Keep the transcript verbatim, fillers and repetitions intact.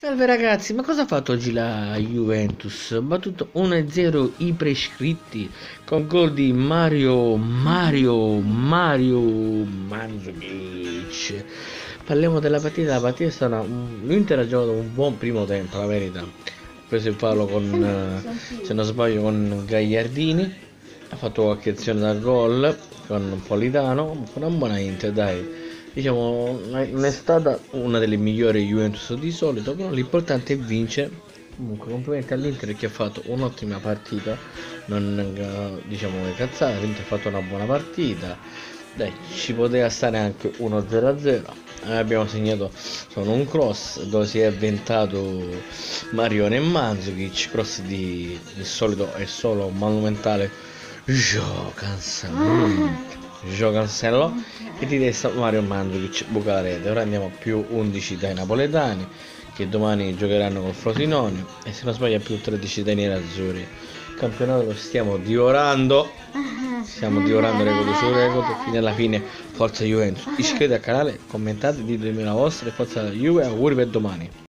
Salve ragazzi, ma cosa ha fatto oggi la Juventus? Ha battuto uno a zero i prescritti con gol di Mario Mario Mario Mandzukic. Parliamo della partita, la partita è stata un- l'Inter ha giocato un buon primo tempo, la verità. Ha preso il palo con, eh, se non sbaglio, con Gagliardini, ha fatto qualche azione da gol con Politano, con una buona Inter, dai. Diciamo, non è stata una delle migliori Juventus di solito, però l'importante è vincere. Comunque, complimenti all'Inter che ha fatto un'ottima partita, non eh, diciamo le cazzate, l'Inter ha fatto una buona partita. Dai, ci poteva stare anche uno zero a zero. Eh, abbiamo segnato solo un cross dove si è avventato Marione e Mandzukic, cross di, di solito è solo monumentale. Gio Cancelo, Gio Cancelo e di testa Mario Mandzukic, buca la rete. Ora andiamo a più undici dai napoletani che domani giocheranno col Frosinone e se non sbaglio più tredici dai nerazzurri. Il campionato lo stiamo divorando, stiamo divorando record su record fino alla fine. Forza Juventus, iscrivetevi al canale, commentate, ditemi la vostra e forza Juve, auguri per domani.